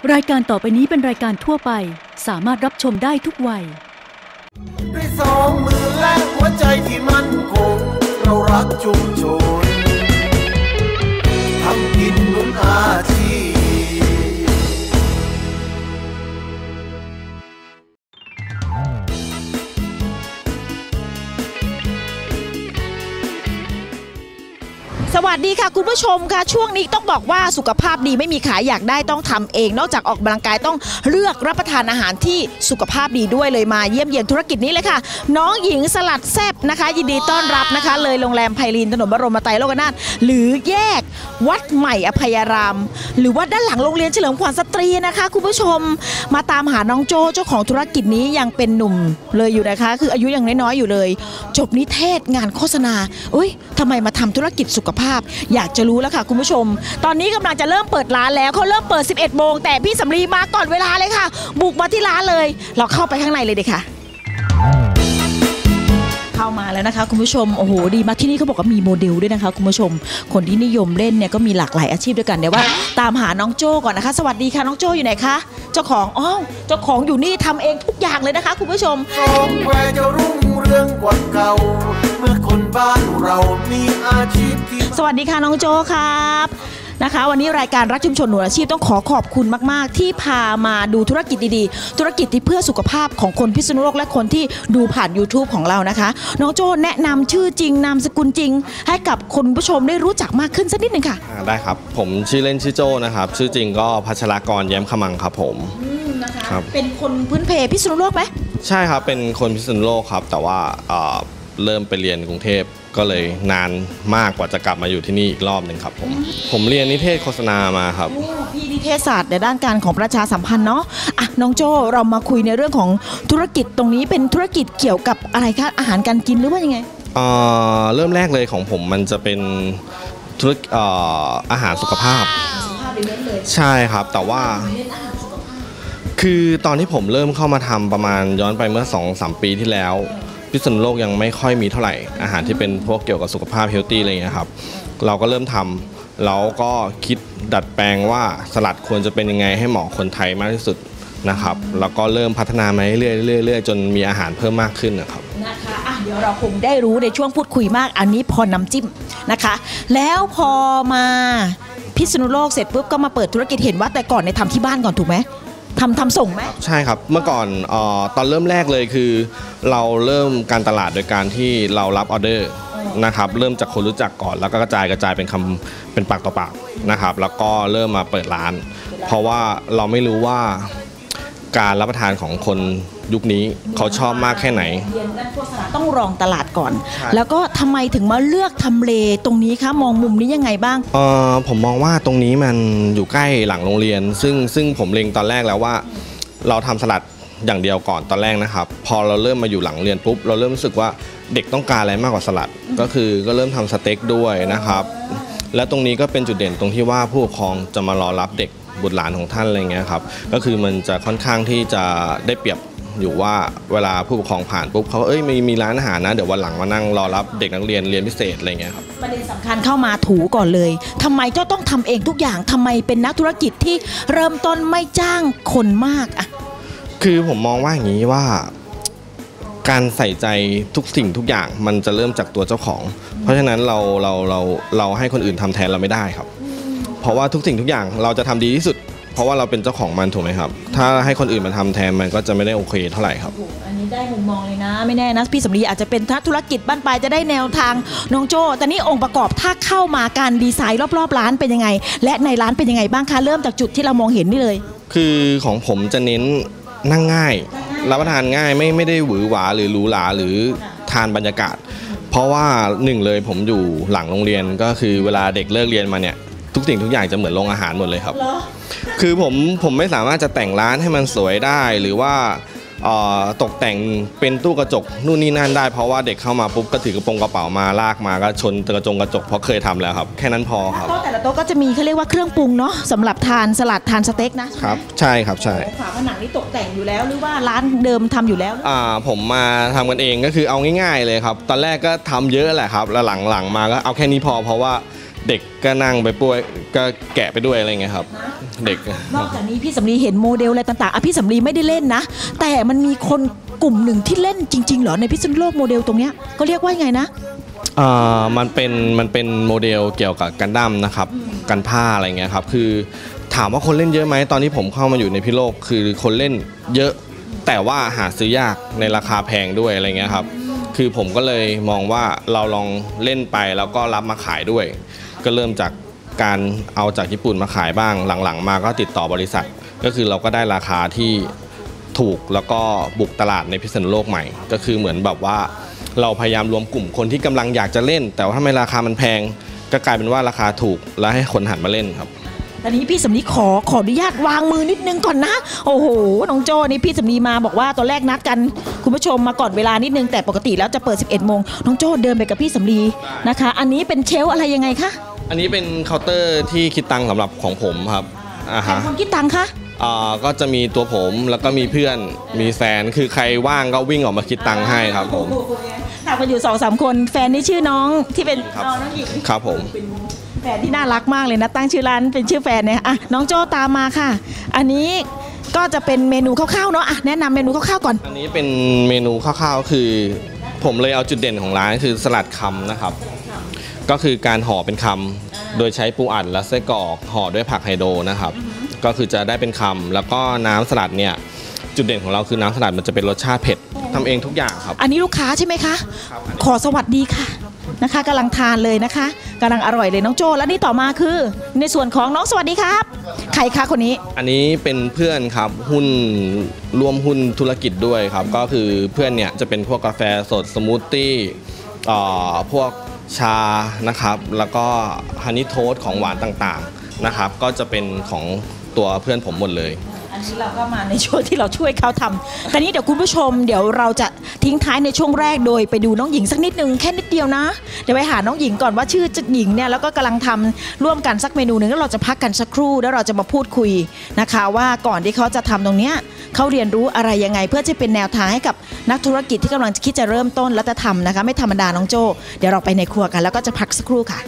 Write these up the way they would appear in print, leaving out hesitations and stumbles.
รายการต่อไปนี้เป็นรายการทั่วไปสามารถรับชมได้ทุกวัยด้วยสองมือและหัวใจที่มั่นคงเรารักชุมชนทำกินนุนอาชีพสวัสดีค่ะคุณผู้ชมค่ะช่วงนี้ต้องบอกว่าสุขภาพดีไม่มีขายอยากได้ต้องทำเองนอกจากออกกำลังกายต้องเลือกรับประทานอาหารที่สุขภาพดีด้วยเลยมาเยี่ยมเยียนธุรกิจนี้เลยค่ะน้องหญิงสลัดแซ่บนะคะยินดีต้อนรับนะคะเลยโรงแรมไพลินถนนบรมไตรโลกนาถหรือแยกวัดใหม่อภัยรามหรือว่าด้านหลังโรงเรียนเฉลิมขวัญสตรีนะคะคุณผู้ชมมาตามหาน้องโจเจ้าของธุรกิจนี้ยังเป็นหนุ่มเลยอยู่นะคะคืออายุยังน้อยๆอยู่เลยจบนิเทศงานโฆษณาทำไมมาทำธุรกิจสุขภาพอยากจะรู้แล้วค่ะคุณผู้ชมตอนนี้กำลังจะเริ่มเปิดร้านแล้วเขาเริ่มเปิด 11 โมงแต่พี่สำลีมาก่อนเวลาเลยค่ะบุกมาที่ร้านเลยเราเข้าไปข้างในเลยเด็กค่ะเข้ามาแล้วนะคะคุณผู้ชมโอ้โหดีมากที่นี่เขาบอกว่ามีโมเดลด้วยนะคะคุณผู้ชมคนที่นิยมเล่นเนี่ยก็มีหลากหลายอาชีพด้วยกันเดี๋ยวว่าตามหาน้องโจ้ก่อนนะคะสวัสดีค่ะน้องโจ้อยู่ไหนคะเจ้าของเจ้าของอยู่นี่ทำเองทุกอย่างเลยนะคะคุณผู้ชมสองแควจะรุ่งเรืองกว่าเก่าเมื่อคนบ้านเรามีอาชีพที่สวัสดีค่ะน้องโจ้ครับนะคะวันนี้รายการรักชุมชนหนุนอาชีพต้องขอบคุณมากๆที่พามาดูธุรกิจดีๆธุรกิจที่เพื่อสุขภาพของคนพิษณุโลกและคนที่ดูผ่าน YouTube ของเรานะคะน้องโจ้แนะนำชื่อจริงนามสกุลจริงให้กับคุณผู้ชมได้รู้จักมากขึ้นสักนิดนึงค่ะได้ครับผมชื่อเล่นชื่อโจ้นะครับชื่อจริงก็พัชรกรแย้มขมังครับผมนะคะเป็นคนพื้นเพพิษณุโลกไหมใช่ครับเป็นคนพิษณุโลกครับแต่ว่าเริ่มไปเรียนกรุงเทพก็เลยนานมากกว่าจะกลับมาอยู่ที่นี่อีกรอบหนึ่งครับผมเรียนนิเทศโฆษณามาครับพี่นิเทศศาสตร์ในด้านการของประชาสัมพันธ์เนาะน้องโจ้เรามาคุยในเรื่องของธุรกิจตรงนี้เป็นธุรกิจเกี่ยวกับอะไรคะอาหารการกินหรือว่ายังไงเริ่มแรกเลยของผมมันจะเป็นธุรกิจอาหารสุขภาพใช่ครับแต่ว่าคือตอนที่ผมเริ่มเข้ามาทำประมาณย้อนไปเมื่อ 2-3 ปีที่แล้วพิษณุโลกยังไม่ค่อยมีเท่าไหร่อาหารที่เป็นพวกเกี่ยวกับสุขภาพเฮลตี้อะไรอย่างเงี้ยครับเราก็เริ่มทำแล้วก็คิดดัดแปลงว่าสลัดควรจะเป็นยังไงให้เหมาะคนไทยมากที่สุดนะครับแล้วก็เริ่มพัฒนามาเรื่อยๆจนมีอาหารเพิ่มมากขึ้นนะครับนะคะเดี๋ยวเราคงได้รู้ในช่วงพูดคุยมากอันนี้พอน้ำจิ้มนะคะแล้วพอมาพิษณุโลกเสร็จปุ๊บก็มาเปิดธุรกิจเห็นว่าแต่ก่อนในทำที่บ้านก่อนถูกไหมทำส่งไหมใช่ครับเมื่อก่อนตอนเริ่มแรกเลยคือเราเริ่มการตลาดโดยการที่เรารับออเดอร์นะครับเริ่มจากคนรู้จักก่อนแล้วก็กระจายเป็นปากต่อปากนะครับแล้วก็เริ่มมาเปิดร้านเพราะว่าเราไม่รู้ว่าการรับประทานของคนยุคนี้เขาชอบมากแค่ไหนต้องลองตลาดก่อนแล้วก็ทำไมถึงมาเลือกทำเลตรงนี้คะมองมุมนี้ยังไงบ้างผมมองว่าตรงนี้มันอยู่ใกล้หลังโรงเรียนซึ่งผมเล็งตอนแรกแล้วว่าเราทำสลัดอย่างเดียวก่อนตอนแรกนะครับพอเราเริ่มมาอยู่หลังเรียนปุ๊บเราเริ่มรู้สึกว่าเด็กต้องการอะไรมากกว่าสลัดก็เริ่มทำสเต็กด้วยนะครับและตรงนี้ก็เป็นจุดเด่นตรงที่ว่าผู้ปกครองจะมารอรับเด็กบุตรหลานของท่านอะไรเงี้ยครับก็คือมันจะค่อนข้างที่จะได้เปรียบอยู่ว่าเวลาผู้ปกครองผ่านปุ๊บเขามีร้านอาหารนะเดี๋ยววันหลังมานั่งรอรับเด็กนักเรียนพิเศษอะไรเงี้ยครับประเด็นสำคัญเข้ามาถูก่อนเลยทำไมเจ้าต้องทำเองทุกอย่างทำไมเป็นนักธุรกิจที่เริ่มต้นไม่จ้างคนมากคือผมมองว่าอย่างนี้ว่าการใส่ใจทุกสิ่งทุกอย่างมันจะเริ่มจากตัวเจ้าของเพราะฉะนั้นเราให้คนอื่นทำแทนเราไม่ได้ครับเพราะว่าทุกสิ่งทุกอย่างเราจะทำดีที่สุดเพราะว่าเราเป็นเจ้าของมันถูกไหมครับถ้าให้คนอื่นมาทำแทนมันก็จะไม่ได้โอเคเท่าไหร่ครับอันนี้ได้มุมมองเลยนะไม่แน่นะพี่สำลีอาจจะเป็นธุรกิจบ้านปลายจะได้แนวทางน้องโจ้แต่นี่องค์ประกอบถ้าเข้ามาการดีไซน์รอบๆร้านเป็นยังไงและในร้านเป็นยังไงบ้างคะเริ่มจากจุดที่เรามองเห็นนี่เลยคือของผมจะเน้นนั่งง่ายรับประทานง่ายไม่ได้หวือหวาหรือหรูหราหรือทานบรรยากาศเพราะว่าหนึ่งเลยผมอยู่หลังโรงเรียนก็คือเวลาเด็กเลิกเรียนมาเนี่ยทุกสิ่งทุกอย่างจะเหมือนโรงอาหารหมดเลยครับคือผมไม่สามารถจะแต่งร้านให้มันสวยได้หรือว่าตกแต่งเป็นตู้กระจกนู่นนี่นั่นได้เพราะว่าเด็กเข้ามาปุ๊บก็ถือกระเป๋ามาลากมาก็ชนกระจกเพราะเคยทำแล้วครับแค่นั้นพอครับโต๊ะแต่ละโต๊ะก็จะมีเขาเรียกว่าเครื่องปรุงเนาะสำหรับทานสลัดทานสเต็กนะครับใช่ครับใช่ฝาผนังนี่ตกแต่งอยู่แล้วหรือว่าร้านเดิมทำอยู่แล้วผมมาทำกันเองก็คือเอาง่ายๆเลยครับตอนแรกก็ทำเยอะแหละครับแล้วหลังมาก็เอาแค่นี้พอเพราะว่าเด็กก็นั่งไปป่วยก็แกะไปด้วยอะไรเงี้ยครับเด็กนอกจากนี้พี่สำลีเห็นโมเดลอะไรต่างๆพี่สำลีไม่ได้เล่นนะแต่มันมีคนกลุ่มหนึ่งที่เล่นจริงๆเหรอในพิษณุโลกโมเดลตรงเนี้ยก็เรียกว่าไงนะมันเป็นโมเดลเกี่ยวกับกันดั้มนะครับกันผ้าอะไรเงี้ยครับคือถามว่าคนเล่นเยอะไหมตอนที่ผมเข้ามาอยู่ในพิษณุโลกคือคนเล่นเยอะแต่ว่าหาซื้อยากในราคาแพงด้วยอะไรเงี้ยครับคือผมก็เลยมองว่าเราลองเล่นไปแล้วก็รับมาขายด้วยก็เริ่มจากการเอาจากญี่ปุ่นมาขายบ้างหลังๆมาก็ติดต่อบริษัทก็คือเราก็ได้ราคาที่ถูกแล้วก็บุกตลาดในพิษณุโลกใหม่ก็คือเหมือนแบบว่าเราพยายามรวมกลุ่มคนที่กำลังอยากจะเล่นแต่ว่าทำไมราคามันแพงก็กลายเป็นว่าราคาถูกแล้วให้คนหันมาเล่นครับตอนนี้พี่สำลีขออนุญาตวางมือนิดนึงก่อนนะโอ้โหน้องโจ้นี่พี่สำลีมาบอกว่าตอนแรกนัดกันคุณผู้ชมมาก่อนเวลานิดนึงแต่ปกติแล้วจะเปิด 11 โมงน้องโจ้เดินไปกับพี่สำลีนะคะอันนี้เป็นเชลอะไรยังไงคะอันนี้เป็นเคาน์เตอร์ที่คิดตังค์สำหรับของผมครับคนคิดตังค์คะก็จะมีตัวผมแล้วก็มีเพื่อนมีแฟนคือใครว่างก็วิ่งออกมาคิดตังค์ให้ครับผมถามกันอยู่ 2-3 คนแฟนนี่ชื่อน้องที่เป็นน้องหญิงครับผมแฟนที่น่ารักมากเลยนะตั้งชื่อร้านเป็นชื่อแฟนเนี่ยน้องโจ้ตามมาค่ะอันนี้ก็จะเป็นเมนูคร่าวๆเนาะแนะนำเมนูคร่าวๆก่อนอันนี้เป็นเมนูคร่าวๆคือผมเลยเอาจุดเด่นของร้านคือสลัดคำนะครับก็คือการห่อเป็นคำโดยใช้ปูอัดและไส้กรอกห่อด้วยผักไฮโดรนะครับก็คือจะได้เป็นคำแล้วก็น้ำสลัดเนี่ยจุดเด่นของเราคือน้ำสลัดมันจะเป็นรสชาติเผ็ดทำเองทุกอย่างครับอันนี้ลูกค้าใช่ไหมคะขอสวัสดีค่ะนะคะกำลังทานเลยนะคะกำลังอร่อยเลยน้องโจ้แล้วนี่ต่อมาคือในส่วนของน้องสวัสดีครับใครคะคนนี้อันนี้เป็นเพื่อนครับหุ้นร่วมหุ้นธุรกิจด้วยครับก็คือเพื่อนเนี่ยจะเป็นพวกกาแฟสดสมูทตี้พวกชานะครับแล้วก็ฮันนี่โทสต์ของหวานต่างๆนะครับก็จะเป็นของตัวเพื่อนผมหมดเลยอันนี้เราก็มาในช่วงที่เราช่วยเขาทำแต่นี้เดี๋ยวคุณผู้ชมเดี๋ยวเราจะทิ้งท้ายในช่วงแรกโดยไปดูน้องหญิงสักนิดนึงแค่นิดเดียวนะเดี๋ยวไปหาน้องหญิงก่อนว่าชื่อหญิงเนี่ยแล้วก็กำลังทำร่วมกันสักเมนูหนึ่งแล้วเราจะพักกันสักครู่แล้วเราจะมาพูดคุยนะคะว่าก่อนที่เขาจะทำตรงเนี้ยเขาเรียนรู้อะไรยังไงเพื่อจะเป็นแนวทางให้กับนักธุรกิจที่กำลังคิดจะเริ่มต้นแล้วจะทำนะคะไม่ธรรมดาน้องโจ้เดี๋ยวเราไปในครัวกันแล้วก็จะพักสักครู่ค่ะ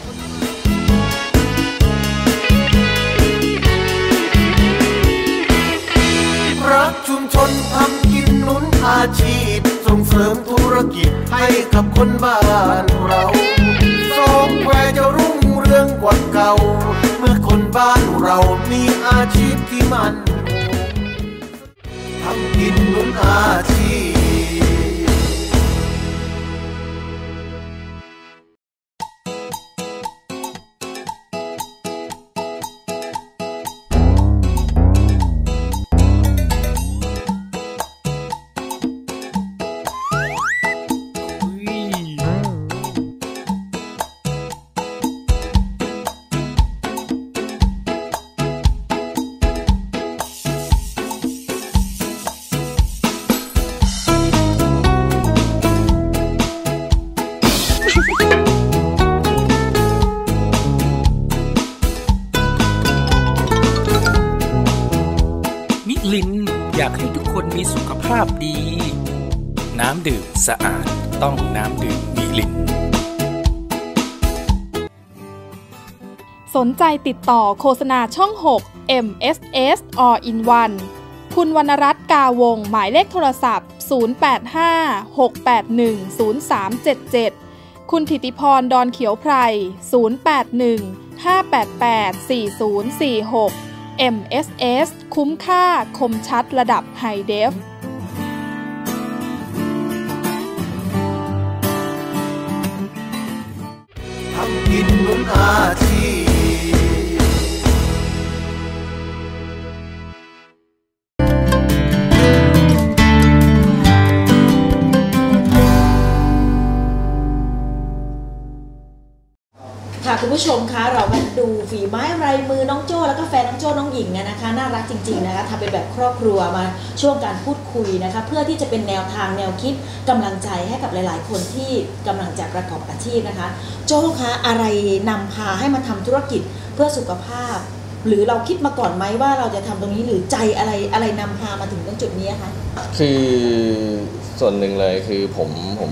รักชุมชนทำกินหนุนอาชีพส่งเสริมธุรกิจให้กับคนบ้านเราสองแควจะรุ่งเรืองกว่าเก่าเมื่อคนบ้านเรามีอาชีพที่มั่นทำกินหนุนอาชีพอยากให้ทุกคนมีสุขภาพดีน้ำดื่มสะอาดต้องน้ำดื่มมิลินสนใจติดต่อโฆษณาช่อง6 MSS All in One คุณวรรณรัตน์กาวงหมายเลขโทรศัพท์0856810377คุณถิติพรดอนเขียวไพร0815884046 MSS คุ้มค่าคมชัดระดับไฮเดฟทำกินหนุนอาชีพคุณผู้ชมคะเรามาดูฝีไม้ลายมือน้องโจ้แล้วก็แฟนน้องโจ้น้องหญิงนะคะน่ารักจริงๆนะคะทำเป็นแบบครอบครัวมาช่วงการพูดคุยนะคะเพื่อที่จะเป็นแนวทางแนวคิดกำลังใจให้กับหลายๆคนที่กำลังจะประกอบอาชีพนะคะโจ้คะอะไรนำพาให้มาทำธุรกิจเพื่อสุขภาพหรือเราคิดมาก่อนไหมว่าเราจะทำตรงนี้หรือใจอะไรนำพามาถึงตรงจุดนี้คะคือส่วนหนึ่งเลยคือผม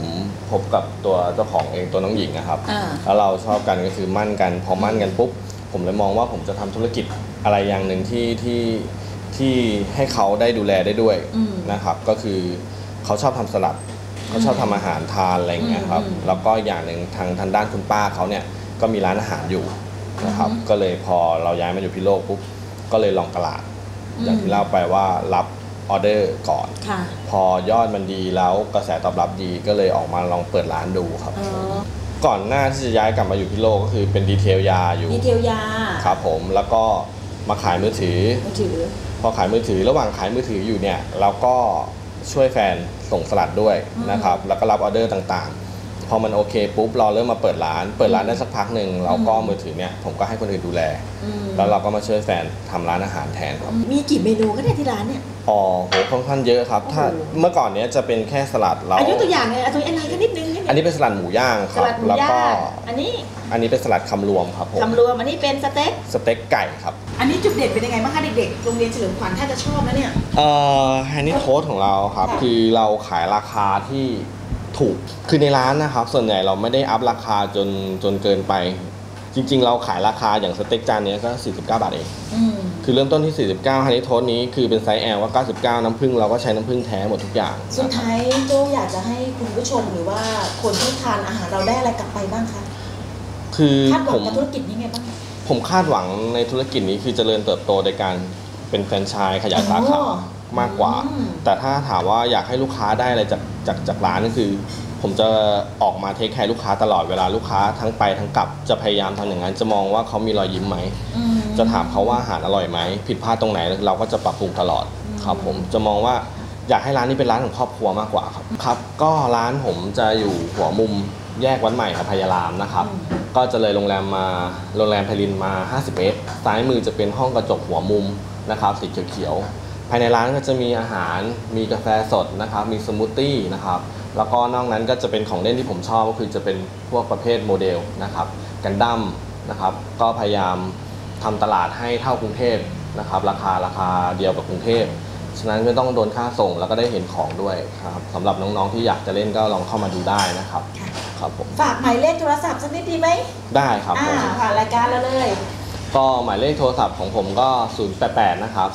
พบกับตัวเจ้าของเองตัวน้องหญิงนะครับแล้วเราชอบกันก็คือมั่นกันพอมั่นกันปุ๊บผมเลยมองว่าผมจะทำธุรกิจอะไรอย่างหนึ่งที่ให้เขาได้ดูแลได้ด้วยนะครับก็คือเขาชอบทำสลัดเขาชอบทำอาหารทานอะไรอย่างเงี้ยครับแล้วก็อย่างหนึ่งทางด้านคุณป้าเขาเนี่ยก็มีร้านอาหารอยู่นะครับก็เลยพอเราย้ายมาอยู่พิโลกปุ๊บก็เลยลองตลาดอย่างที่เล่าไปว่ารับออเดอร์ก่อนพอยอดมันดีแล้วกระแสตอบรับดีก็เลยออกมาลองเปิดร้านดูครับก่อนหน้าที่จะย้ายกลับมาอยู่พิโลกก็คือเป็นดีเทลยาอยู่ดีเทลยาครับผมแล้วก็มาขายมือถือพอขายมือถือระหว่างขายมือถืออยู่เนี่ยเราก็ช่วยแฟนส่งสลัดด้วยนะครับแล้วก็รับออเดอร์ต่างๆพอมันโอเคปุ๊บเราเริ่มมาเปิดร้านได้สักพักหนึ่งเราก็มือถือเนี่ยผมก็ให้คนอื่นดูแลแล้วเราก็มาช่วยแฟนทำร้านอาหารแทนครับมีกี่เมนูก็ได้ที่ร้านเนี่ยอ๋อโหค่อนข้างเยอะครับถ้าเมื่อก่อนเนี้ยจะเป็นแค่สลัดเรายกตัวอย่างเลยตัวอะไรกันนิดนึงอันนี้เป็นสลัดหมูย่างครับแล้วก็อันนี้เป็นสลัดคำรวมครับผมคำรวมอันนี้เป็นสเต็กไก่ครับอันนี้จุดเด่นเป็นยังไงบ้างคะเด็กๆโรงเรียนเฉลิมขวัญถ้าจะชอบนะเนี่ยฮันนี่โทสต์ของเราครับคือเราขายราคาที่ถูกคือในร้านนะครับส่วนใหญ่เราไม่ได้อัพราคาจนเกินไปจริงๆเราขายราคาอย่างสเต็กจานนี้ก็49 บาทเองคือเริ่มต้นที่49ฮันนี่โทสต์นี้คือเป็นไซส์ L ก็99น้ำผึ้งเราก็ใช้น้ำผึ้งแท้หมดทุกอย่างสุดท้ายโจอยากจะให้คุณผู้ชมหรือว่าคนที่ทานอาหารเราได้อะไรกลับไปบ้างคะคือคาดหวังกับธุรกิจนี้ไงบ้างผมคาดหวังในธุรกิจนี้คือเจริญเติบโตโดยการเป็นแฟรนไชส์ขยายสาขามากกว่าแต่ถ้าถามว่าอยากให้ลูกค้าได้อะไรจากร้านก็คือผมจะออกมาเทคแคร์ลูกค้าตลอดเวลาลูกค้าทั้งไปทั้งกลับจะพยายามทำอย่างนั้นจะมองว่าเขามีรอยยิ้มไหมจะถามเขาว่าอาหารอร่อยไหมผิดพลาดตรงไหนเราก็จะปรับปรุงตลอดครับผมจะมองว่าอยากให้ร้านนี้เป็นร้านของครอบครัวมากกว่าครับก็ร้านผมจะอยู่หัวมุมแยกวัดใหม่พญารามนะครับก็จะเลยโรงแรมไพลินมา50 เมตรซ้ายมือจะเป็นห้องกระจกหัวมุมนะครับสีเขียวภายในร้านก็จะมีอาหารมีกาแฟสดนะครับมีสมูทตี้นะครับแล้วก็นอกนั้นก็จะเป็นของเล่นที่ผมชอบก็คือจะเป็นพวกประเภทโมเดลนะครับกันดั้มนะครับก็พยายามทำตลาดให้เท่ากรุงเทพนะครับราคาเดียวกับกรุงเทพฉะนั้นไม่ต้องโดนค่าส่งแล้วก็ได้เห็นของด้วยครับสำหรับน้องๆที่อยากจะเล่นก็ลองเข้ามาดูได้นะครับครับผมฝากหมายเลขโทรศัพท์สักนิดดีไหมได้ครับผ่านรายการแล้วเลยก็หมายเลขโทรศัพท์ของผมก็088นะครับ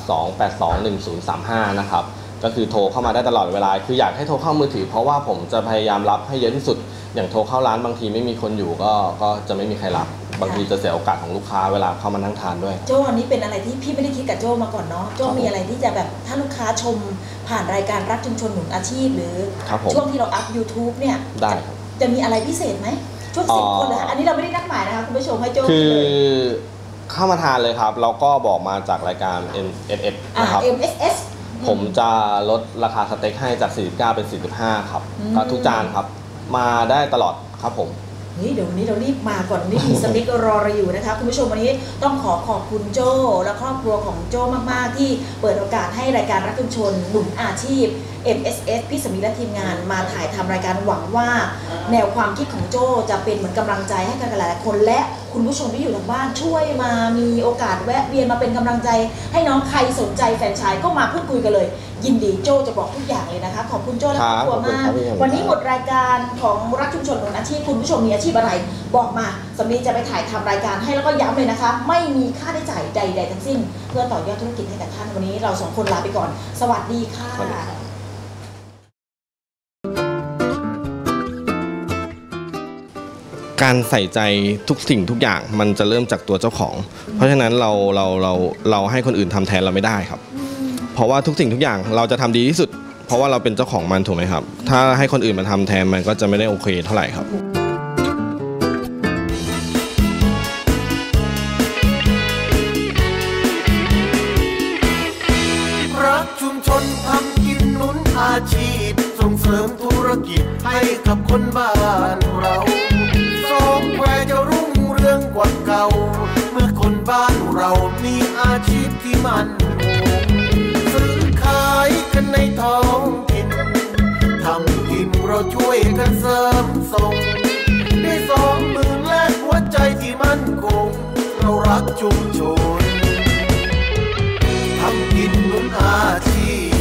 2821035นะครับก็คือโทรเข้ามาได้ตลอดเวลาคืออยากให้โทรเข้ามือถือเพราะว่าผมจะพยายามรับให้เยอะที่สุดอย่างโทรเข้าร้านบางทีไม่มีคนอยู่ก็จะไม่มีใครรับบางทีจะเสียโอกาสของลูกค้าเวลาเข้ามานั่งทานด้วยโจ้อันนี้เป็นอะไรที่พี่ไม่ได้คิดกับโจ้มาก่อนเนาะโจ้มีอะไรที่จะแบบถ้าลูกค้าชมผ่านรายการรักชุมชนหนุนอาชีพหรือช่วงที่เราอัพ YouTube เนี่ยได้จะมีอะไรพิเศษไหมช่วง10 คนเลยอันนี้เราไม่ได้นัดหมายนะคะคุณผู้ชมให้โจ้คือเข้ามาทานเลยครับเราก็บอกมาจากรายการ MSS นะครับ MSS ผมจะลดราคาสเต็กให้จาก49เป็น45ครับก็ทุกจานครับมาได้ตลอดครับผมเดี๋ยววันนี้เรารีบมาก่อนนี่มีสเต็กรอเราอยู่นะคะคุณผู้ชมวันนี้ต้องขอบคุณโจ้และครอบครัวของโจ้มากๆที่เปิดโอกาสให้รายการรักชุมชนหนุนอาชีพ MSS พี่สมิและทีมงานมาถ่ายทำรายการหวังว่าแนวความคิดของโจ้จะเป็นเหมือนกำลังใจให้กับหลายๆคนและคุณผู้ชมที่อยู่ทางบ้านช่วยมามีโอกาสแวะเวียนมาเป็นกำลังใจให้น้องใครสนใจแฟรนไชส์ก็มาพูดคุยกันเลยยินดีโจ้จะบอกทุกอย่างเลยนะคะขอบคุณโจ้และครอบครัวมากวันนี้หมดรายการของรักชุมชนหนุนอาชีพคุณผู้ชมมีอาชีพอะไรบอกมาสำลีจะไปถ่ายทำรายการให้แล้วก็ย้ำเลยนะคะไม่มีค่าใช้จ่ายใดๆทั้งสิ้นเพื่อต่อยอดธุรกิจให้กับท่านวันนี้เรา2 คนลาไปก่อนสวัสดีค่ะการใส่ใจทุกสิ่งทุกอย่างมันจะเริ่มจากตัวเจ้าของเพราะฉะนั้นเราให้คนอื่นทำแทนเราไม่ได้ครับเพราะว่าทุกสิ่งทุกอย่างเราจะทำดีที่สุดเพราะว่าเราเป็นเจ้าของมันถูกไหมครับถ้าให้คนอื่นมาทำแทนมันก็จะไม่ได้โอเคเท่าไหร่ครับรักชุมชนทำกินหนุนอาชีพส่งเสริมธุรกิจให้กับคนบ้านเราสองแควจะรุ่งเรืองกว่าเก่าเมื่อคนบ้านเรามีอาชีพที่มั่นคงซื้อขายกันในท้องถิ่นทำกินเราช่วยกันเสริมส่งได้2 มือและหัวใจที่มั่นคงเรารักชุมชนทำกินหนุนอาชีพ